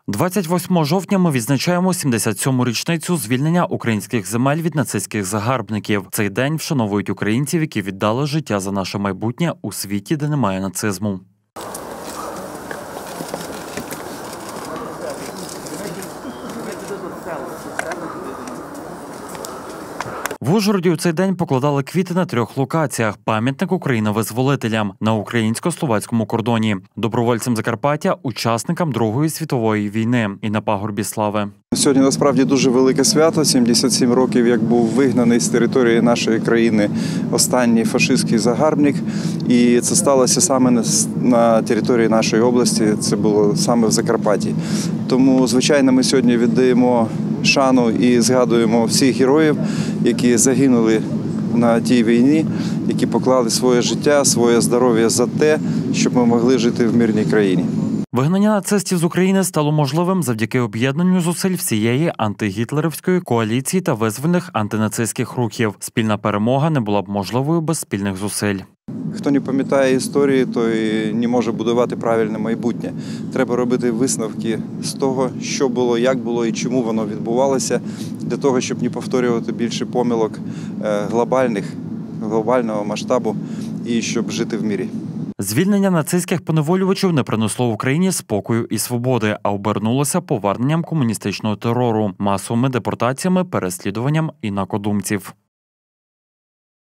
28 жовтня ми відзначаємо 77-му річницю звільнення українських земель від нацистських загарбників. Цей день вшановують українців, які віддали життя за наше майбутнє у світі, де немає нацизму. В Ужгороді у цей день покладали квіти на 3 локаціях. Пам'ятник Україна-визволителям на українсько-словацькому кордоні, добровольцям Закарпаття, учасникам Другої світової війни і на пагорбі Слави. Сьогодні насправді дуже велике свято. 77 років, як був вигнаний з території нашої країни останній фашистський загарбник. І це сталося саме на території нашої області, це було саме в Закарпатті. Тому, звичайно, ми сьогодні віддаємо шану і згадуємо всіх героїв, які загинули на тій війні, які поклали своє життя, своє здоров'я за те, щоб ми могли жити в мирній країні. Вигнання нацистів з України стало можливим завдяки об'єднанню зусиль всієї антигітлерівської коаліції та визвольних антинацистських рухів. Спільна перемога не була б можливою без спільних зусиль. Хто не пам'ятає історії, той не може будувати правильне майбутнє. Треба робити висновки з того, що було, як було і чому воно відбувалося, для того, щоб не повторювати більше помилок глобального масштабу і щоб жити в мирі. Звільнення нацистських поневолювачів не принесло Україні спокою і свободи, а обернулося поверненням комуністичного терору, масовими депортаціями, переслідуванням інакодумців.